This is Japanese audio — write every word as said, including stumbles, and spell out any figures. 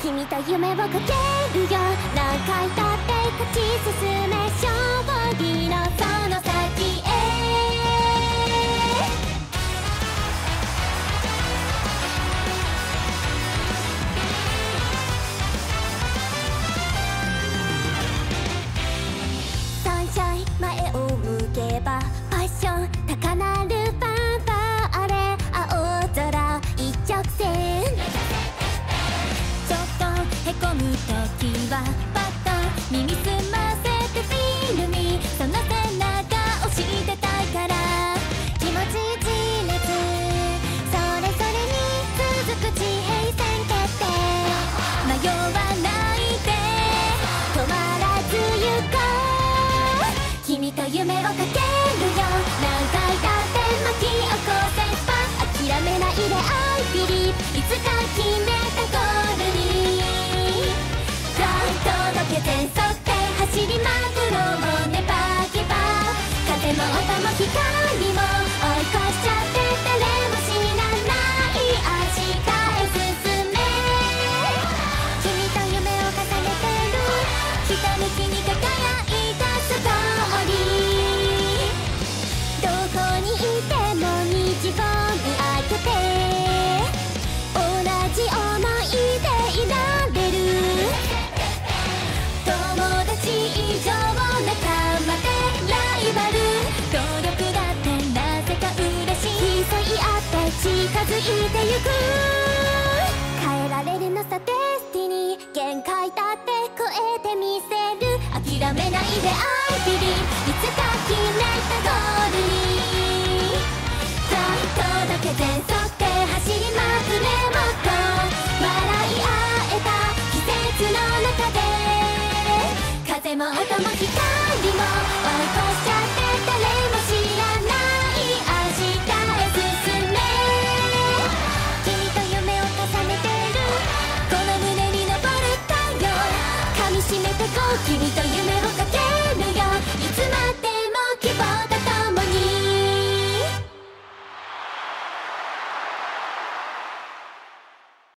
君と夢をかけるよ。何回だって勝ち進め、勝利のその先へ。サンシャイン前を向けばパッション高鳴るファンファーレ、青空一直線。ちょっとへこむときはパッと耳すませてフィールにその背中押してたいから、気持ち一列それぞれに続く地平線決定、迷わないで止まらず行こう。君と夢をかけるよ。何回だって巻き起こせば諦めないで I believe、 いつか決めたゴールに届けて沿って走りまくろうね。バーゲバー風も音も光も追い越しちゃって誰も死なない明日へ進め。君と夢を重ねてるひたむきに輝いたストーリー、どこにいても虹を見上げて同じ想いでいられる。友達以上仲間でライバル、努力だってなぜか嬉しい、競い合って近づいてゆく。変えられるのさデスティニー、限界だって超えてみせる。諦めないで I believe、 いつか決めたゴールに届けて沿って走りまくれ。もっと笑い合えた季節の中で風も音も光も追い越しちゃ